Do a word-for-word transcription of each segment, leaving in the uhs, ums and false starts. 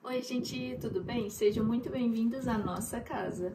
Oi, gente, tudo bem? Sejam muito bem-vindos à nossa casa.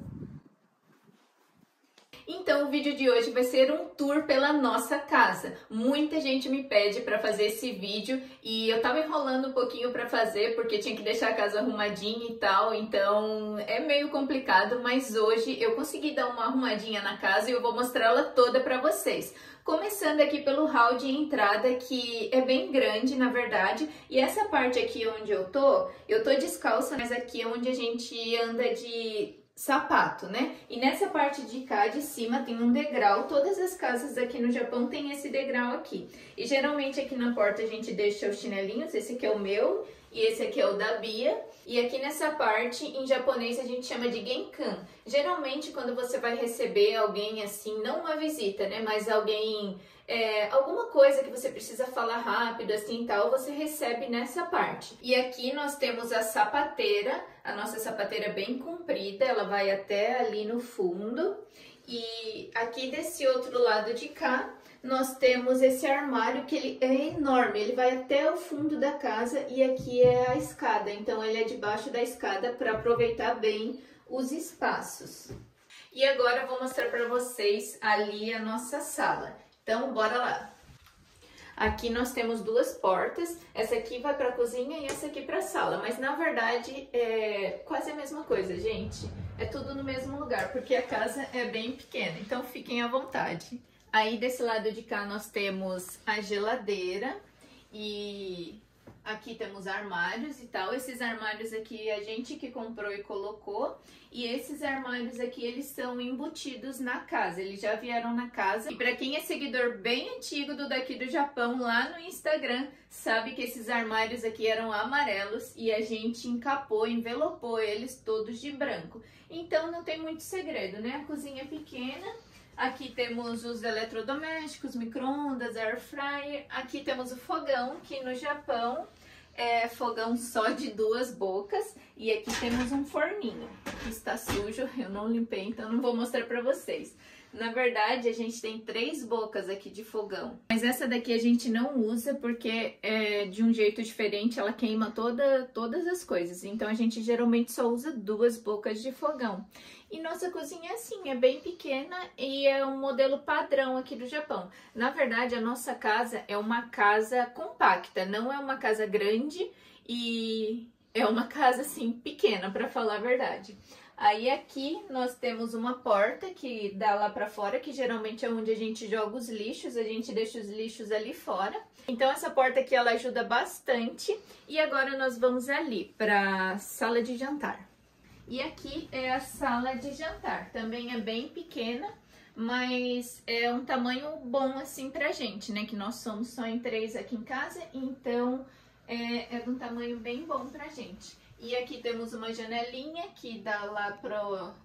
Então, o vídeo de hoje vai ser um tour pela nossa casa. Muita gente me pede para fazer esse vídeo e eu tava enrolando um pouquinho para fazer porque tinha que deixar a casa arrumadinha e tal, então é meio complicado, mas hoje eu consegui dar uma arrumadinha na casa e eu vou mostrá-la toda para vocês. Começando aqui pelo hall de entrada, que é bem grande, na verdade, e essa parte aqui onde eu tô, eu tô descalça, mas aqui é onde a gente anda de sapato, né? E nessa parte de cá, de cima, tem um degrau. Todas as casas aqui no Japão tem esse degrau aqui. E geralmente aqui na porta a gente deixa os chinelinhos, esse aqui é o meu e esse aqui é o da Bia. E aqui nessa parte, em japonês, a gente chama de genkan. Geralmente, quando você vai receber alguém assim, não uma visita, né? Mas alguém... É, alguma coisa que você precisa falar rápido, assim, tal, você recebe nessa parte. E aqui nós temos a sapateira, a nossa sapateira é bem comprida, ela vai até ali no fundo. E aqui desse outro lado de cá, nós temos esse armário que ele é enorme, ele vai até o fundo da casa e aqui é a escada, então ele é debaixo da escada para aproveitar bem os espaços. E agora eu vou mostrar para vocês ali a nossa sala. Então, bora lá! Aqui nós temos duas portas, essa aqui vai para a cozinha e essa aqui para a sala, mas na verdade é quase a mesma coisa, gente. É tudo no mesmo lugar, porque a casa é bem pequena, então fiquem à vontade. Aí desse lado de cá nós temos a geladeira e aqui temos armários e tal. Esses armários aqui a gente que comprou e colocou. E esses armários aqui, eles são embutidos na casa, eles já vieram na casa. E para quem é seguidor bem antigo do daqui do Japão, lá no Instagram, sabe que esses armários aqui eram amarelos e a gente encapou, envelopou eles todos de branco. Então não tem muito segredo, né? A cozinha é pequena. Aqui temos os eletrodomésticos, micro-ondas, air fryer. Aqui temos o fogão, que no Japão é fogão só de duas bocas. E aqui temos um forninho, que está sujo, eu não limpei, então não vou mostrar para vocês. Na verdade, a gente tem três bocas aqui de fogão. Mas essa daqui a gente não usa porque é de um jeito diferente, ela queima toda, todas as coisas. Então a gente geralmente só usa duas bocas de fogão. E nossa cozinha é assim, é bem pequena e é um modelo padrão aqui do Japão. Na verdade, a nossa casa é uma casa compacta, não é uma casa grande e é uma casa assim pequena, para falar a verdade. Aí aqui nós temos uma porta que dá lá pra fora, que geralmente é onde a gente joga os lixos, a gente deixa os lixos ali fora. Então essa porta aqui ela ajuda bastante. E agora nós vamos ali pra sala de jantar. E aqui é a sala de jantar, também é bem pequena, mas é um tamanho bom assim pra gente, né? Que nós somos só em três aqui em casa, então é, é um tamanho bem bom pra gente. E aqui temos uma janelinha que dá lá pro,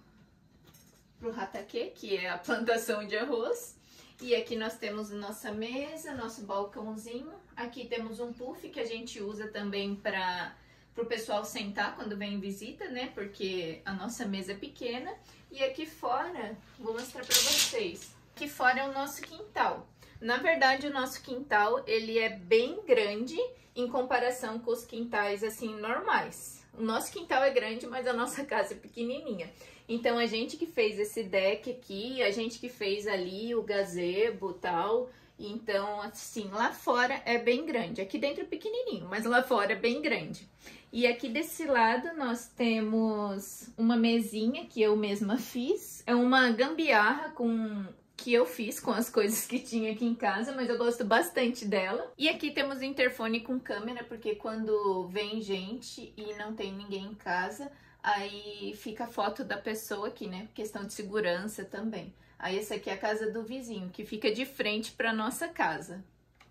pro hatake, que é a plantação de arroz. E aqui nós temos nossa mesa, nosso balcãozinho. Aqui temos um puff que a gente usa também para o pessoal sentar quando vem visita, né? Porque a nossa mesa é pequena. E aqui fora, vou mostrar para vocês. Aqui fora é o nosso quintal. Na verdade, o nosso quintal, ele é bem grande em comparação com os quintais, assim, normais. O nosso quintal é grande, mas a nossa casa é pequenininha. Então, a gente que fez esse deck aqui, a gente que fez ali o gazebo e tal. Então, assim, lá fora é bem grande. Aqui dentro é pequenininho, mas lá fora é bem grande. E aqui desse lado nós temos uma mesinha que eu mesma fiz. É uma gambiarra com... que eu fiz com as coisas que tinha aqui em casa, mas eu gosto bastante dela. E aqui temos o interfone com câmera, porque quando vem gente e não tem ninguém em casa, aí fica a foto da pessoa aqui, né? Questão de segurança também. Aí essa aqui é a casa do vizinho, que fica de frente para nossa casa.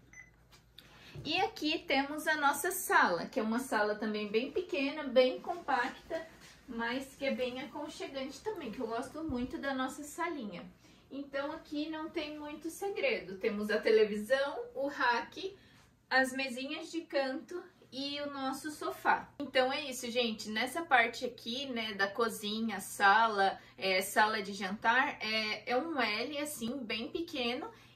E aqui temos a nossa sala, que é uma sala também bem pequena, bem compacta, mas que é bem aconchegante também, que eu gosto muito da nossa salinha. Então aqui não tem muito segredo, temos a televisão, o rack, as mesinhas de canto e o nosso sofá. Então é isso, gente, nessa parte aqui, né, da cozinha, sala, é, sala de jantar, é, é um L assim, bem pequeno.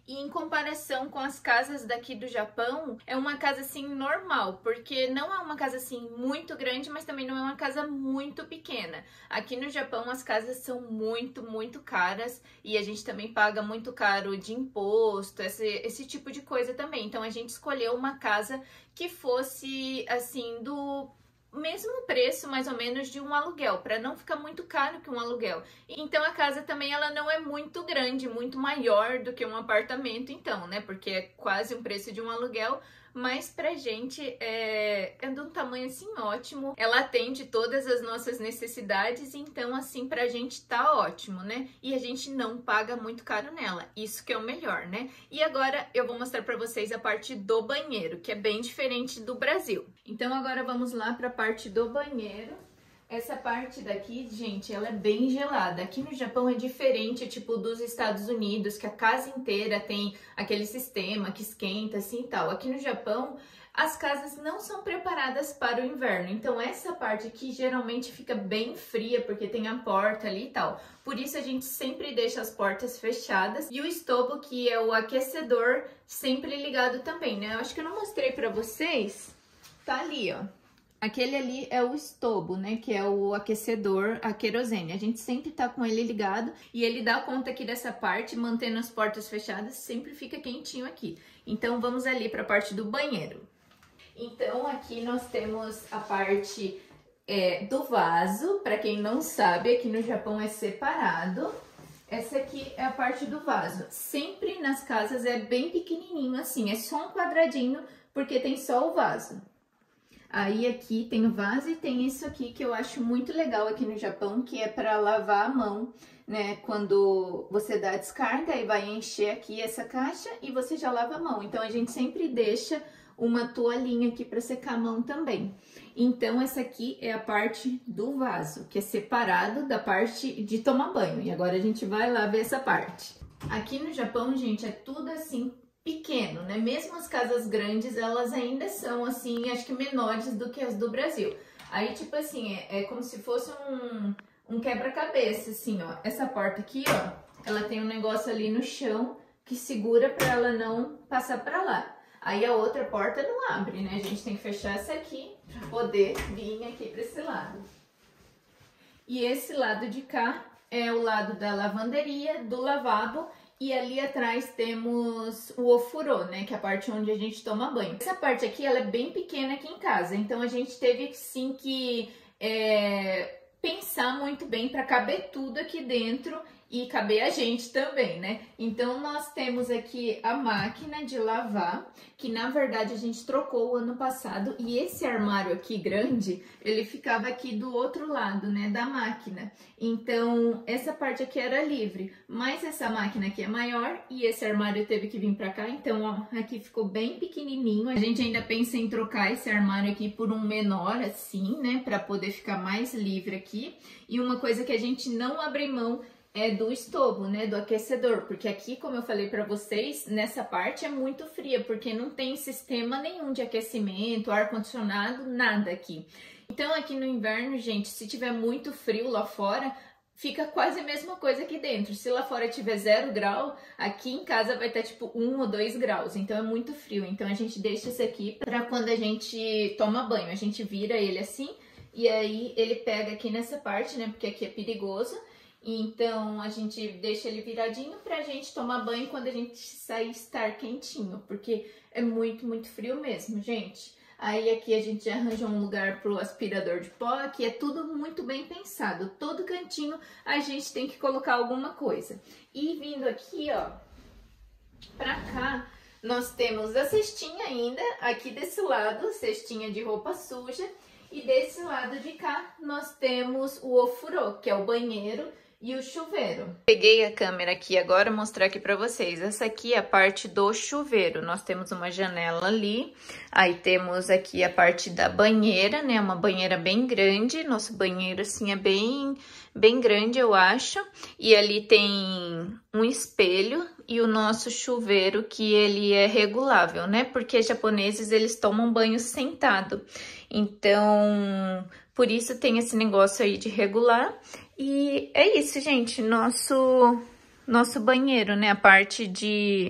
E em comparação com as casas daqui do Japão, é uma casa assim normal, porque não é uma casa assim muito grande, mas também não é uma casa muito pequena. Aqui no Japão as casas são muito, muito caras e a gente também paga muito caro de imposto, esse, esse tipo de coisa também. Então a gente escolheu uma casa que fosse assim do mesmo preço mais ou menos de um aluguel, para não ficar muito caro que um aluguel. Então a casa também ela não é muito grande, muito maior do que um apartamento, então, né? Porque é quase um preço de um aluguel, mas pra gente é, é de um tamanho assim ótimo. Ela atende todas as nossas necessidades, então assim pra gente tá ótimo, né? E a gente não paga muito caro nela, isso que é o melhor, né? E agora eu vou mostrar pra vocês a parte do banheiro, que é bem diferente do Brasil. Então agora vamos lá pra parte do banheiro. Essa parte daqui, gente, ela é bem gelada. Aqui no Japão é diferente, tipo, dos Estados Unidos, que a casa inteira tem aquele sistema que esquenta, assim, e tal. Aqui no Japão, as casas não são preparadas para o inverno. Então, essa parte aqui geralmente fica bem fria, porque tem a porta ali e tal. Por isso, a gente sempre deixa as portas fechadas. E o estobo, que é o aquecedor, sempre ligado também, né? Eu acho que eu não mostrei pra vocês. Tá ali, ó. Aquele ali é o estobo, né, que é o aquecedor a querosene. A gente sempre tá com ele ligado e ele dá conta aqui dessa parte, mantendo as portas fechadas, sempre fica quentinho aqui. Então, vamos ali para a parte do banheiro. Então, aqui nós temos a parte é, do vaso. Para quem não sabe, aqui no Japão é separado. Essa aqui é a parte do vaso. Sempre nas casas é bem pequenininho assim, é só um quadradinho, porque tem só o vaso. Aí aqui tem o vaso e tem isso aqui que eu acho muito legal aqui no Japão, que é para lavar a mão, né? Quando você dá a descarga e vai encher aqui essa caixa e você já lava a mão. Então a gente sempre deixa uma toalhinha aqui para secar a mão também. Então essa aqui é a parte do vaso, que é separado da parte de tomar banho. E agora a gente vai lá ver essa parte. Aqui no Japão, gente, é tudo assim pequeno, né? Mesmo as casas grandes, elas ainda são, assim, acho que menores do que as do Brasil. Aí, tipo assim, é, é como se fosse um, um quebra-cabeça, assim, ó. Essa porta aqui, ó, ela tem um negócio ali no chão que segura pra ela não passar pra lá. Aí a outra porta não abre, né? A gente tem que fechar essa aqui pra poder vir aqui pra esse lado. E esse lado de cá é o lado da lavanderia, do lavabo. E ali atrás temos o ofurô, né, que é a parte onde a gente toma banho. Essa parte aqui, ela é bem pequena aqui em casa, então a gente teve sim que é, pensar muito bem para caber tudo aqui dentro e caber a gente também, né? Então nós temos aqui a máquina de lavar, que na verdade a gente trocou o ano passado, e esse armário aqui grande, ele ficava aqui do outro lado, né, da máquina. Então essa parte aqui era livre, mas essa máquina aqui é maior e esse armário teve que vir pra cá, então ó, aqui ficou bem pequenininho. A gente ainda pensa em trocar esse armário aqui por um menor assim, né, pra poder ficar mais livre aqui. E uma coisa que a gente não abre mão é do estobo, né, do aquecedor, porque aqui, como eu falei pra vocês, nessa parte é muito fria, porque não tem sistema nenhum de aquecimento, ar-condicionado, nada aqui. Então aqui no inverno, gente, se tiver muito frio lá fora, fica quase a mesma coisa aqui dentro. Se lá fora tiver zero grau, aqui em casa vai estar tipo um ou dois graus, então é muito frio. Então a gente deixa esse aqui pra quando a gente toma banho, a gente vira ele assim, e aí ele pega aqui nessa parte, né, porque aqui é perigoso. Então a gente deixa ele viradinho pra gente tomar banho quando a gente sair estar quentinho, porque é muito, muito frio mesmo, gente. Aí aqui a gente arranja um lugar pro aspirador de pó, que é tudo muito bem pensado. Todo cantinho a gente tem que colocar alguma coisa. E vindo aqui, ó, pra cá, nós temos a cestinha ainda, aqui desse lado, cestinha de roupa suja. E desse lado de cá, nós temos o ofurô, que é o banheiro, e o chuveiro. Peguei a câmera aqui agora mostrar aqui pra vocês. Essa aqui é a parte do chuveiro. Nós temos uma janela ali. Aí temos aqui a parte da banheira, né? Uma banheira bem grande. Nosso banheiro, assim, é bem, bem grande, eu acho. E ali tem um espelho e o nosso chuveiro, que ele é regulável, né? Porque japoneses, eles tomam banho sentado. Então, por isso tem esse negócio aí de regular. E é isso, gente, nosso, nosso banheiro, né? A parte de,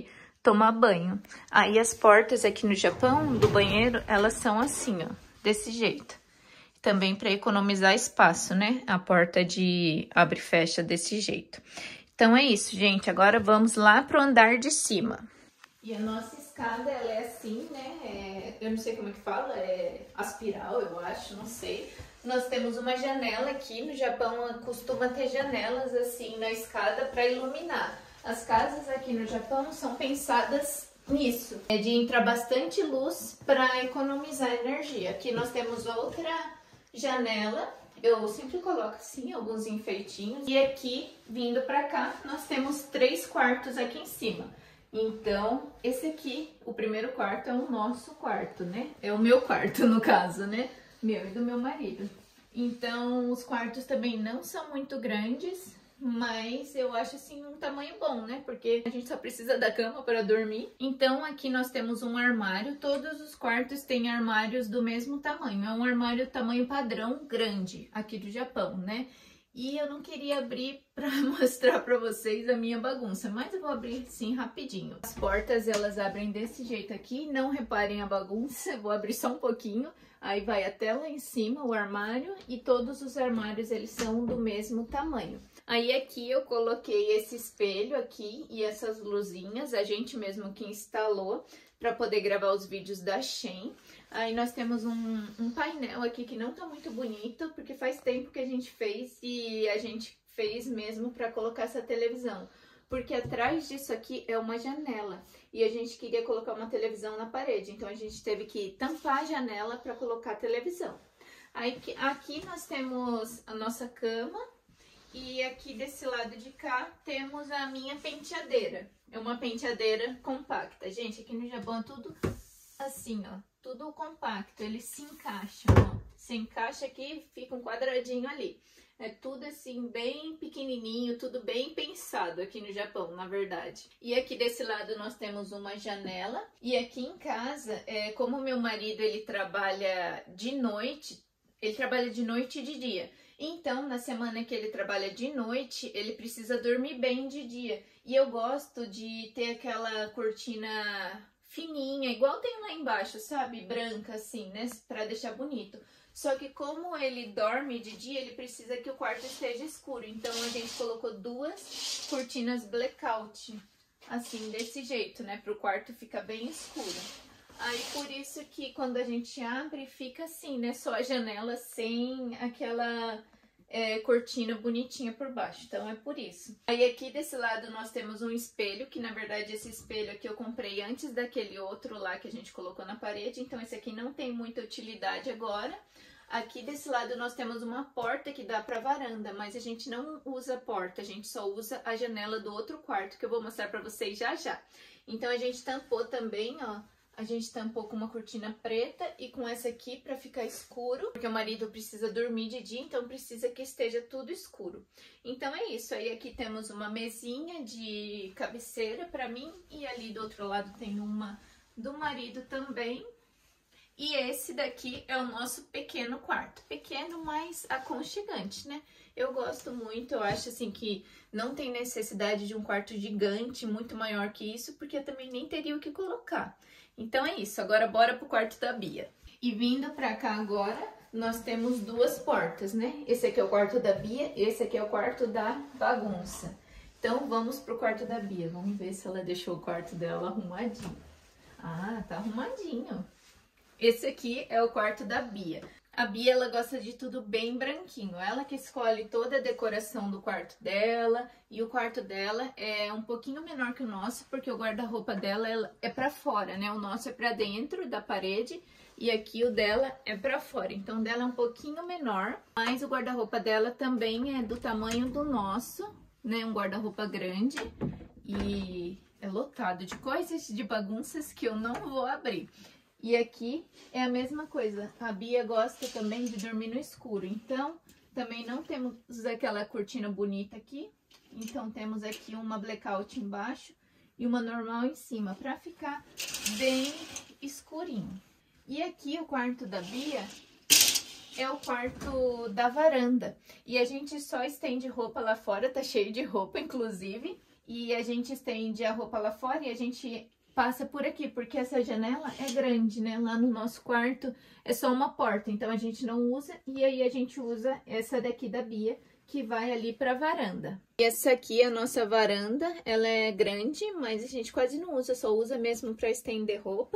tomar banho. Aí as portas aqui no Japão, do banheiro, elas são assim, ó, desse jeito. Também para economizar espaço, né? A porta de abre e fecha desse jeito. Então é isso, gente. Agora vamos lá pro andar de cima. E a nossa escada, ela é assim, né? É, eu não sei como é que fala, é aspiral, eu acho, não sei. Nós temos uma janela aqui, no Japão costuma ter janelas assim na escada para iluminar. As casas aqui no Japão são pensadas nisso, é de entrar bastante luz para economizar energia. Aqui nós temos outra janela, eu sempre coloco assim alguns enfeitinhos. E aqui, vindo para cá, nós temos três quartos aqui em cima. Então, esse aqui, o primeiro quarto é o nosso quarto, né? É o meu quarto, no caso, né? Meu e do meu marido. Então, os quartos também não são muito grandes, mas eu acho assim um tamanho bom, né? Porque a gente só precisa da cama para dormir. Então, aqui nós temos um armário. Todos os quartos têm armários do mesmo tamanho. É um armário tamanho padrão grande aqui do Japão, né? E eu não queria abrir para mostrar para vocês a minha bagunça, mas eu vou abrir sim rapidinho. As portas, elas abrem desse jeito aqui, não reparem a bagunça, eu vou abrir só um pouquinho. Aí vai até lá em cima o armário e todos os armários, eles são do mesmo tamanho. Aí aqui eu coloquei esse espelho aqui e essas luzinhas, a gente mesmo que instalou para poder gravar os vídeos da Shein. Aí nós temos um, um painel aqui que não tá muito bonito, porque faz tempo que a gente fez e a gente fez mesmo para colocar essa televisão. Porque atrás disso aqui é uma janela e a gente queria colocar uma televisão na parede, então a gente teve que tampar a janela para colocar a televisão. Aí aqui nós temos a nossa cama e aqui desse lado de cá temos a minha penteadeira. É uma penteadeira compacta. Gente, aqui no Japão é tudo assim, ó. Tudo compacto, eles se encaixam, ó. Se encaixa aqui, fica um quadradinho ali. É tudo assim, bem pequenininho, tudo bem pensado aqui no Japão, na verdade. E aqui desse lado nós temos uma janela. E aqui em casa, é, como meu marido, ele trabalha de noite, ele trabalha de noite e de dia. Então, na semana que ele trabalha de noite, ele precisa dormir bem de dia. E eu gosto de ter aquela cortina fininha, igual tem lá embaixo, sabe? Branca assim, né? Pra deixar bonito. Só que como ele dorme de dia, ele precisa que o quarto esteja escuro. Então, a gente colocou duas cortinas blackout, assim, desse jeito, né? Pro quarto ficar bem escuro. Aí, por isso que quando a gente abre, fica assim, né? Só a janela sem aquela é, cortina bonitinha por baixo. Então, é por isso. Aí, aqui desse lado, nós temos um espelho, que na verdade esse espelho aqui eu comprei antes daquele outro lá que a gente colocou na parede. Então, esse aqui não tem muita utilidade agora. Aqui desse lado nós temos uma porta que dá para varanda, mas a gente não usa porta, a gente só usa a janela do outro quarto, que eu vou mostrar para vocês já já. Então, a gente tampou também, ó. A gente tampou com uma cortina preta e com essa aqui para ficar escuro, porque o marido precisa dormir de dia, então precisa que esteja tudo escuro. Então é isso, aí aqui temos uma mesinha de cabeceira para mim e ali do outro lado tem uma do marido também. E esse daqui é o nosso pequeno quarto, pequeno, mas aconchegante, né? Eu gosto muito, eu acho assim que não tem necessidade de um quarto gigante, muito maior que isso, porque eu também nem teria o que colocar. Então é isso, agora bora pro quarto da Bia. E vindo pra cá agora, nós temos duas portas, né? Esse aqui é o quarto da Bia, esse aqui é o quarto da bagunça. Então vamos pro quarto da Bia, vamos ver se ela deixou o quarto dela arrumadinho. Ah, tá arrumadinho. Esse aqui é o quarto da Bia. A Bia, ela gosta de tudo bem branquinho. Ela que escolhe toda a decoração do quarto dela. E o quarto dela é um pouquinho menor que o nosso, porque o guarda-roupa dela é pra fora, né? O nosso é pra dentro da parede e aqui o dela é pra fora. Então, o dela é um pouquinho menor, mas o guarda-roupa dela também é do tamanho do nosso, né? Um guarda-roupa grande e é lotado de coisas, de bagunças que eu não vou abrir. E aqui é a mesma coisa, a Bia gosta também de dormir no escuro, então também não temos aquela cortina bonita aqui, então temos aqui uma blackout embaixo e uma normal em cima, para ficar bem escurinho. E aqui o quarto da Bia é o quarto da varanda, e a gente só estende roupa lá fora, tá cheio de roupa inclusive, e a gente estende a roupa lá fora e a gente passa por aqui, porque essa janela é grande, né? Lá no nosso quarto é só uma porta, então a gente não usa, e aí a gente usa essa daqui da Bia, que vai ali pra varanda. E essa aqui é a nossa varanda, ela é grande, mas a gente quase não usa, só usa mesmo pra estender roupa.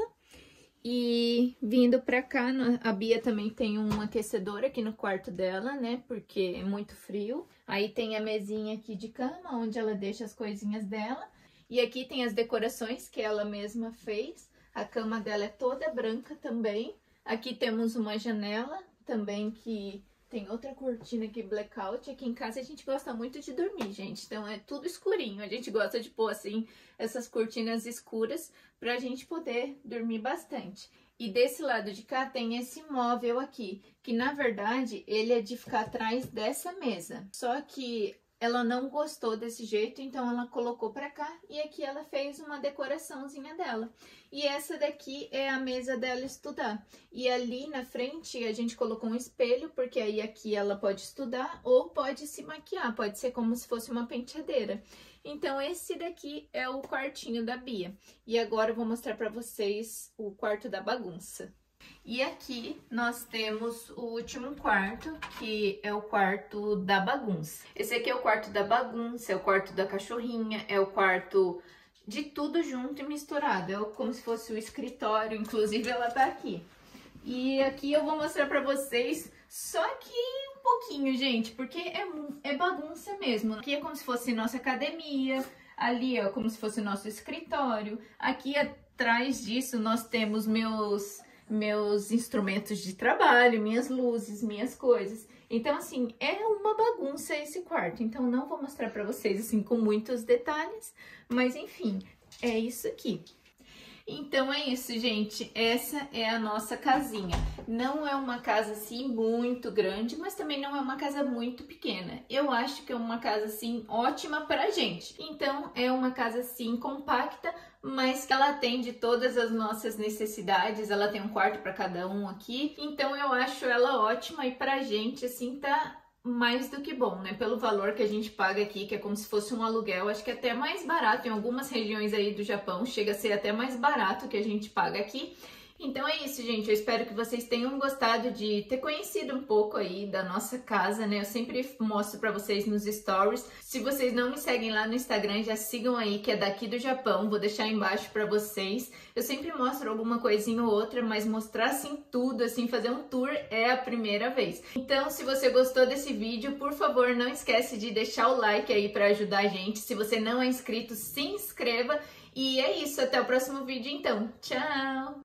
E vindo pra cá, a Bia também tem um aquecedor aqui no quarto dela, né? Porque é muito frio. Aí tem a mesinha aqui de cama, onde ela deixa as coisinhas dela. E aqui tem as decorações que ela mesma fez. A cama dela é toda branca também. Aqui temos uma janela também que tem outra cortina aqui, blackout. Aqui em casa a gente gosta muito de dormir, gente. Então é tudo escurinho. A gente gosta de pôr assim essas cortinas escuras pra gente poder dormir bastante. E desse lado de cá tem esse móvel aqui, que na verdade ele é de ficar atrás dessa mesa. Só que ela não gostou desse jeito, então ela colocou pra cá e aqui ela fez uma decoraçãozinha dela. E essa daqui é a mesa dela estudar. E ali na frente a gente colocou um espelho, porque aí aqui ela pode estudar ou pode se maquiar, pode ser como se fosse uma penteadeira. Então esse daqui é o quartinho da Bia. E agora eu vou mostrar pra vocês o quarto da bagunça. E aqui nós temos o último quarto, que é o quarto da bagunça. Esse aqui é o quarto da bagunça, é o quarto da cachorrinha, é o quarto de tudo junto e misturado. É como se fosse o escritório, inclusive ela tá aqui. E aqui eu vou mostrar pra vocês, só que um pouquinho, gente, porque é, é bagunça mesmo. Aqui é como se fosse nossa academia, ali é como se fosse nosso escritório. Aqui atrás disso nós temos meus... meus instrumentos de trabalho, minhas luzes, minhas coisas. Então, assim, é uma bagunça esse quarto. Então, não vou mostrar pra vocês, assim, com muitos detalhes. Mas, enfim, é isso aqui. Então, é isso, gente. Essa é a nossa casinha. Não é uma casa, assim, muito grande, mas também não é uma casa muito pequena. Eu acho que é uma casa, assim, ótima pra gente. Então, é uma casa, assim, compacta, mas que ela atende todas as nossas necessidades. Ela tem um quarto para cada um aqui. Então, eu acho ela ótima e pra gente, assim, tá mais do que bom, né? Pelo valor que a gente paga aqui, que é como se fosse um aluguel, acho que é até mais barato em algumas regiões aí do Japão, chega a ser até mais barato que a gente paga aqui. Então é isso, gente, eu espero que vocês tenham gostado de ter conhecido um pouco aí da nossa casa, né? Eu sempre mostro pra vocês nos stories. Se vocês não me seguem lá no Instagram, já sigam aí, que é daqui do Japão, vou deixar embaixo pra vocês. Eu sempre mostro alguma coisinha ou outra, mas mostrar assim tudo, assim, fazer um tour é a primeira vez. Então, se você gostou desse vídeo, por favor, não esquece de deixar o like aí pra ajudar a gente. Se você não é inscrito, se inscreva. E é isso, até o próximo vídeo então. Tchau!